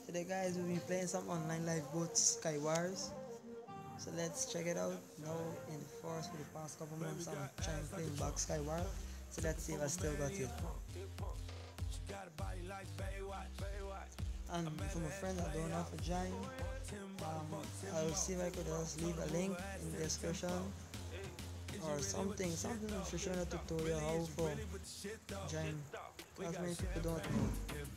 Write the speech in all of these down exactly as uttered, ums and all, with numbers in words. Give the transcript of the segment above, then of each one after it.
Today guys, we've been playing some online lifeboat Skywars. So let's check it out. Now in the forest for the past couple months I'm trying playing back Skywar. So let's see if I still got it. And for my friends that don't know for join, um, I'll see if I could just leave a link in the description or something, something to show a tutorial how for join. Because many people don't know.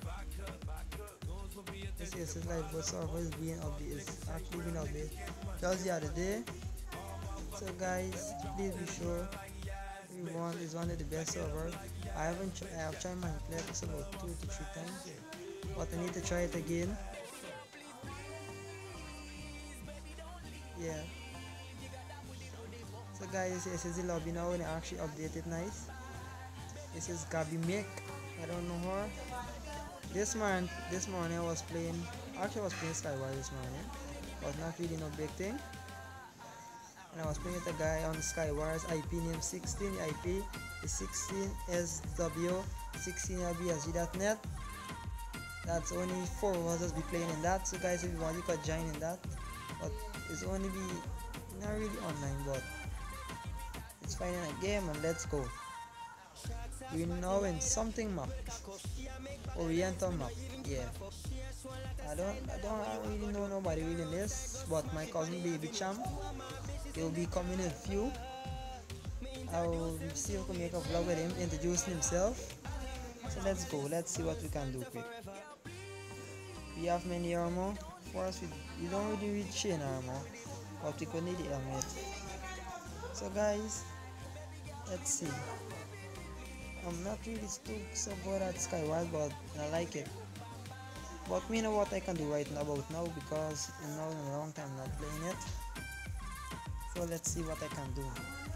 This is his lifeboat server is being updated. It's actually been updated just the other day. So guys, please be sure everyone is one of the best server. I haven't tr I have tried my this about two to three times, but I need to try it again. Yeah. So guys, this is the lobby now and I actually updated nice. This is Gabi Mick. I don't know her. This morning, this morning I was playing. Actually, I was playing Skyward this morning, but not really no big thing. And I was playing with a guy on Skywars I P name sixteen. The I P is sixteen S W sixteen L B S G dot net. That's only four of us be playing in that. So guys, if you want, you could join in that. But it's only be not really online, but it's fine in a game. And let's go. We know in something map. Oriental map. Yeah. I don't I don't really know nobody reading this, but my cousin Baby Champ, he'll be coming in a few. I'll see if I can make a vlog with him introducing himself. So let's go, let's see what we can do quick. We have many armor. For us, we, we don't really reach chain armor, but we could need the helmet. So guys, let's see. I'm not really too so good at Skyward, but I like it. But me know what I can do right now about now because I'm now in a long time not playing it. So let's see what I can do.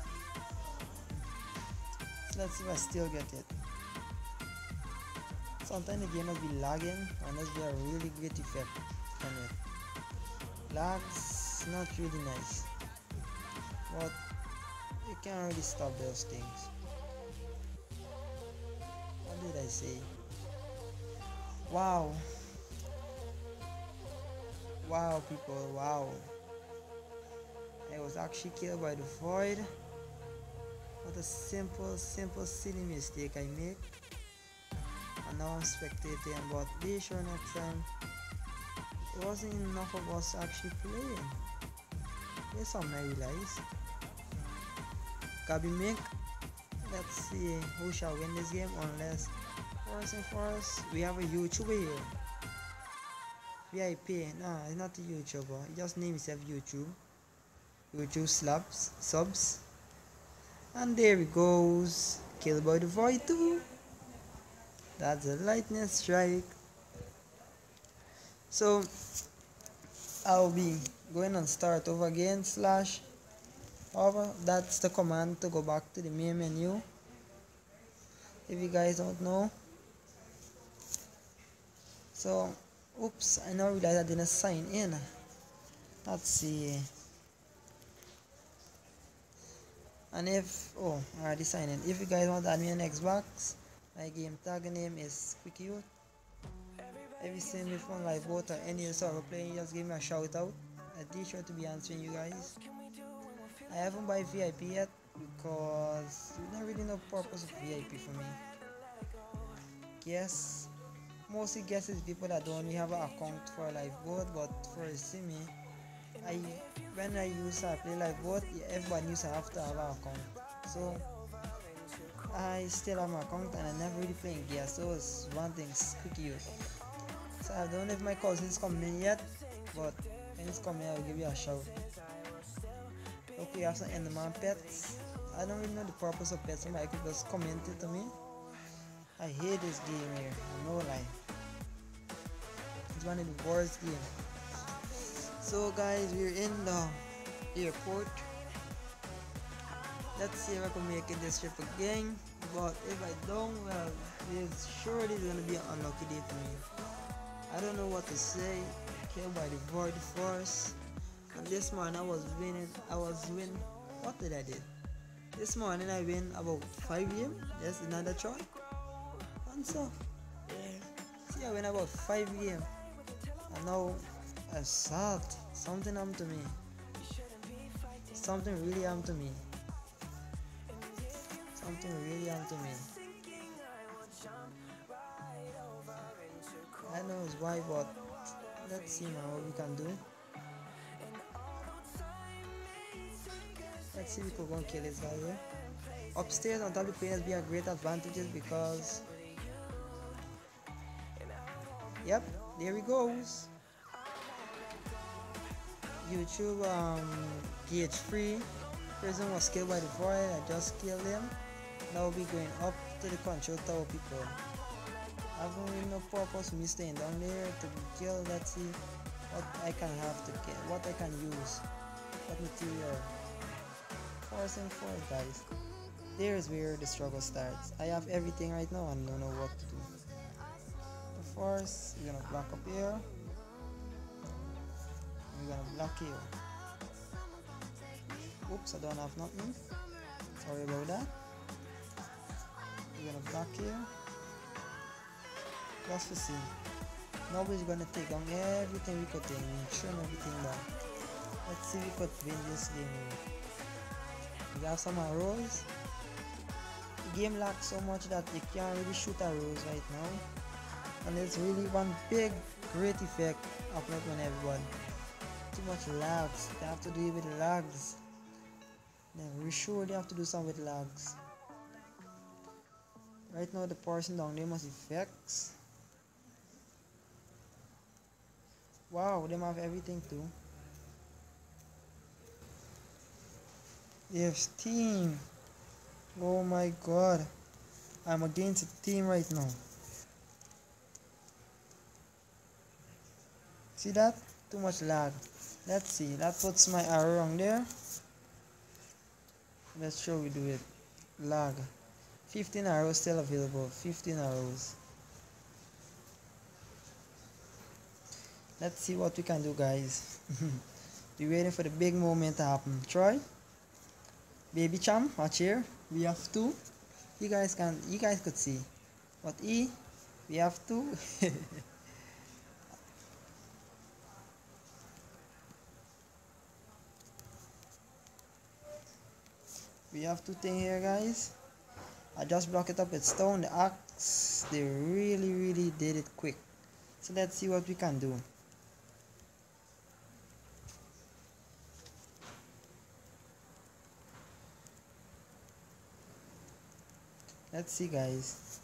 So let's see if I still get it. Sometimes the game will be lagging and there's be a really great effect on it. Lags not really nice, but you can't really stop those things. What did I say? Wow. Wow people, wow. I was actually killed by the void. What a simple, simple silly mistake I make. And now I'm spectating, but be sure next time it wasn't enough of us actually playing. There's something I realize. Gabi Mick. Let's see who shall win this game unless first and first we have a YouTuber here. V I P, nah, he's not a YouTuber, he just named himself YouTube. YouTube slabs, subs. And there he goes. Killed by the void too. That's a lightning strike. So I'll be going on start over again slash over. That's the command to go back to the main menu. If you guys don't know. So oops, I now realize I didn't sign in. Let's see. And if oh I already signed in. If you guys want to add me on Xbox, my game tag name is Quick Youth. If you see me from lifeboat or any other server playing, just give me a shout out. I'll be sure to be answering you guys. I haven't buy V I P yet because there's not really no purpose of V I P for me. Yes, mostly guess it's people that don't really have an account for a lifeboat, but for a simi, I when I use to play lifeboat, everybody used to have to have an account. So I still have my account and I never really playing gear, so it's one thing, quick use. So I don't know if my cousin's coming in yet, but when he's coming I'll give you a shout. Okay, you have some Enderman pets. I don't really know the purpose of pets, somebody could just comment it to me. I hate this game here, no lie. It's one of the worst games. So guys, we're in the airport. Let's see if I can make it this trip again. But if I don't, well, it's surely gonna be an unlucky day for me. I don't know what to say. Killed by the void force. And this morning I was winning. I was winning. What did I did? This morning I win about five games. Yes, another try. And so, yeah. See, I win about five games. And now assault. Something happened to me. Something really happened to me. Something really happened to me. I don't know why, but let's see now what we can do. Let's see if we could go and kill this guy here. Upstairs on top of the players be a great advantages because yep, there he goes. YouTube um gauge free. Prison was killed by the void. I just killed him. Now we'll be going up to the control tower people. I haven't really no purpose for me staying down there to be killed. Let's see what I can have to get, what I can use, what material. Force and force, guys. There's where the struggle starts. I have everything right now and don't know what to do. The force, we're gonna block up here. We're gonna block here. Oops, I don't have nothing. Sorry about that. We're gonna block here. Just to see. Nobody's gonna take on everything we could take. We trim everything down. Let's see if we could win this game. We have some arrows. The game lacks so much that you can't really shoot arrows right now. And there's really one big great effect of not on everyone. Too much lags. They have to do it with lags. Then we sure they have to do something with lags. Right now the person down there must effects. Wow, they have everything too. There's team. Oh my god. I'm against a team right now. See that? Too much lag. Let's see. That puts my arrow wrong there. Let's show we do it. Lag. fifteen arrows still available. fifteen arrows. Let's see what we can do, guys. Be waiting for the big moment to happen. Troy, baby cham, watch here. We have two. You guys can, you guys could see. But E, we have two. We have two things here, guys. I just block it up with stone. The axe, they really, really did it quick. So let's see what we can do. Let's see, guys.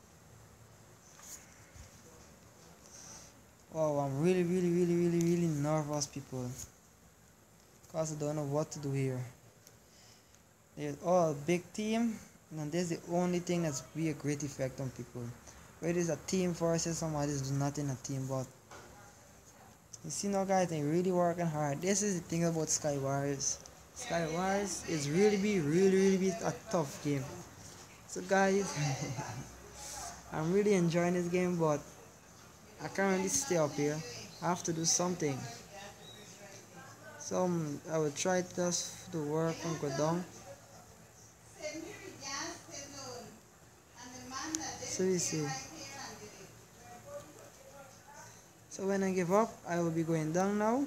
Oh, I'm really, really, really, really, really nervous, people. Because I don't know what to do here. There's all a big team, and there's the only thing that's be a great effect on people. Whether it's a team versus somebody who's not in a team, but you see now, guys, they're really working hard. This is the thing about Skywars. Skywars is really be, really, really be a tough game. So, guys, I'm really enjoying this game, but I can't really stay up here. I have to do something. So um, I will try just to work and go down. So you see. So when I give up, I will be going down now.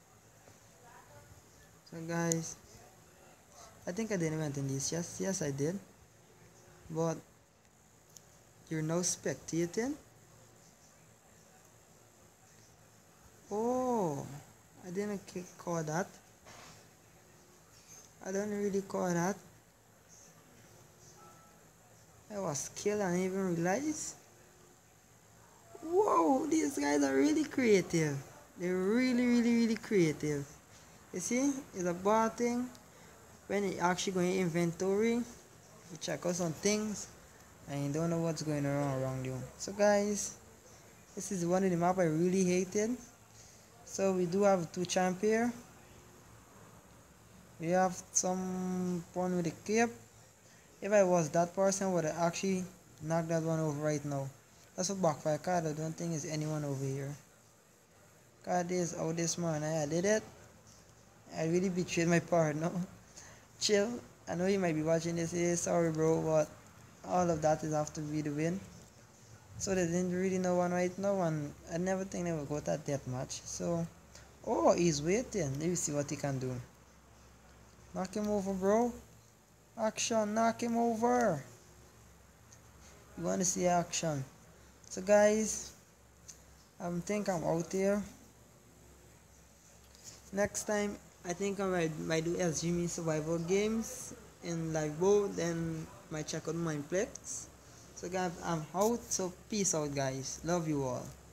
So guys, I think I didn't went in this. Yes, yes I did. But you're now spectating. Oh, I didn't call that. I don't really call that. I was killed and even realized. Whoa, these guys are really creative. They're really, really, really creative. You see, it's a bar thing. When you actually go in inventory, you check out some things and you don't know what's going on around you. So guys, this is one of the map I really hated. So we do have two champ here. We have some one with a cape. If I was that person, would have actually knocked that one over right now. That's a backfire card. I don't think there's anyone over here. Card is out this man. I did it. I really betrayed my partner. Chill. I know you might be watching this. Hey, sorry, bro, but all of that is after we the win. So they didn't really know one right now, and I never think they would go to that much. So, oh, he's waiting. Let me see what he can do. Knock him over, bro. Action, knock him over. You want to see action. So, guys, I think I'm out here. Next time, I think I might, might do S G M survival games in lifeboat, then might check out Mineplex. So, guys, I'm out. So, peace out, guys. Love you all.